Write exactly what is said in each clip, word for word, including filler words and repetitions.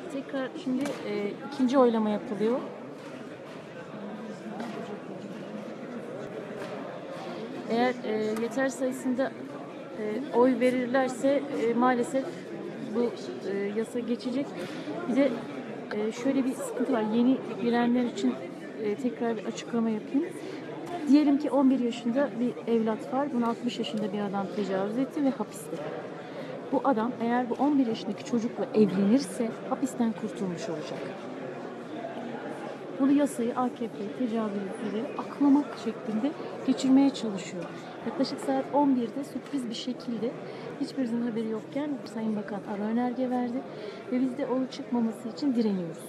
Tekrar şimdi e, ikinci oylama yapılıyor. Eğer e, yeter sayısında e, oy verirlerse e, maalesef bu e, yasa geçecek. Bir de e, şöyle bir sıkıntı var. Yeni girenler için e, tekrar bir açıklama yapayım. Diyelim ki on bir yaşında bir evlat var. Bunu altmış yaşında bir adam tecavüz etti ve hapiste. Bu adam eğer bu on bir yaşındaki çocukla evlenirse hapisten kurtulmuş olacak. Bu yasayı A K P tecavüzleri aklamak şeklinde geçirmeye çalışıyor. Yaklaşık saat on birde sürpriz bir şekilde hiçbirimizin haberi yokken Sayın Bakan ara önerge verdi ve biz de oy çıkmaması için direniyoruz.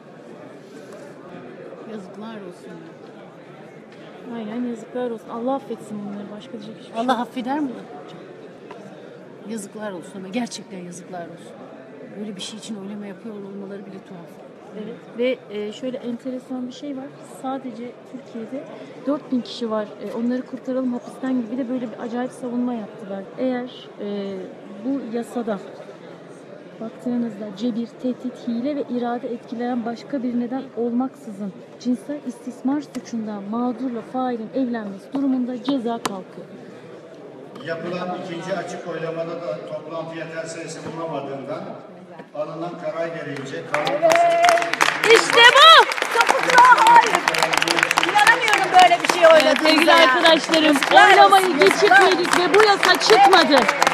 Yazıklar olsun. Aynen yazıklar olsun. Allah affetsin bunları. Başka diyecek hiçbir şey yok. Allah affeder mi? Yazıklar olsun ama gerçekten yazıklar olsun. Böyle bir şey için oylama yapıyor olmaları bile tuhaf. Evet. Ve e, şöyle enteresan bir şey var. Sadece Türkiye'de dört bin kişi var. E, onları kurtaralım hapisten gibi de böyle bir acayip savunma yaptılar. Eğer e, bu yasada baktığınızda cebir, tehdit, hile ve irade etkileyen başka bir neden olmaksızın cinsel istismar suçundan mağdurla failin evlenmesi durumunda ceza kalkıyor. Yapılan ikinci açık oylamada da toplantı yeter sayısı bulamadığından alınan karar gereğince kanun İşte bu! Topukluğa hayır. İnanamıyorum böyle bir şey oyladığınıza. Sevgili arkadaşlarım, oylamayı geçirmedik ve bu yasa çıkmadı.